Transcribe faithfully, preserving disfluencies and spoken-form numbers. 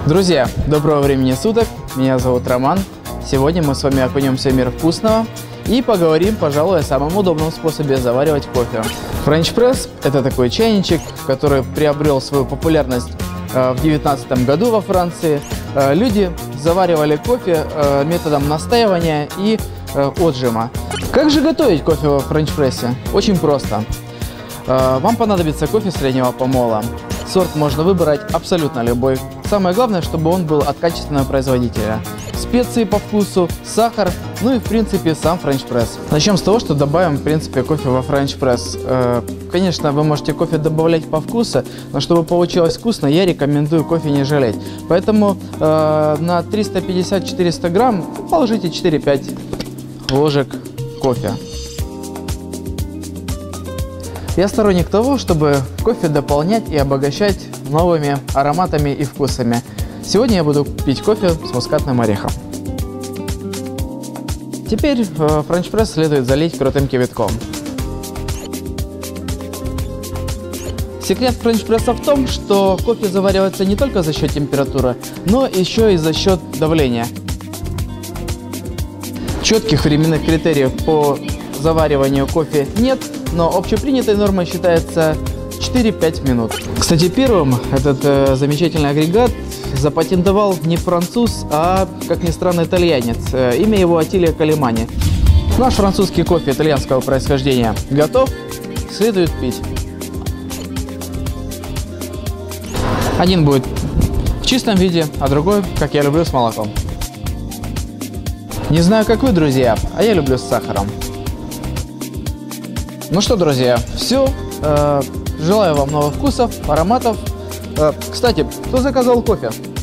Друзья, доброго времени суток, меня зовут Роман. Сегодня мы с вами окунемся в мир вкусного и поговорим, пожалуй, о самом удобном способе заваривать кофе. French Press – это такой чайничек, который приобрел свою популярность в девятнадцатом году во Франции. Люди заваривали кофе методом настаивания и отжима. Как же готовить кофе в French Press? Очень просто. Вам понадобится кофе среднего помола. Сорт можно выбрать абсолютно любой. Самое главное, чтобы он был от качественного производителя. Специи по вкусу, сахар, ну и в принципе сам French Press. Начнем с того, что добавим в принципе кофе во French Press. Конечно, вы можете кофе добавлять по вкусу, но чтобы получилось вкусно, я рекомендую кофе не жалеть. Поэтому на триста пятьдесят — четыреста грамм положите четыре-пять ложек кофе. Я сторонник того, чтобы кофе дополнять и обогащать новыми ароматами и вкусами. Сегодня я буду пить кофе с мускатным орехом. Теперь French Press следует залить крутым кипятком. Секрет French Press в том, что кофе заваривается не только за счет температуры, но еще и за счет давления. Четких временных критериев по завариванию кофе нет, но общепринятой нормой считается четыре-пять минут. Кстати, первым этот э, замечательный агрегат запатентовал не француз, а, как ни странно, итальянец. Э, имя его Аттилио Калимани. Наш французский кофе итальянского происхождения готов, следует пить. Один будет в чистом виде, а другой, как я люблю, с молоком. Не знаю, как вы, друзья, а я люблю с сахаром. Ну что, друзья, все. Желаю вам новых вкусов, ароматов. Кстати, кто заказал кофе?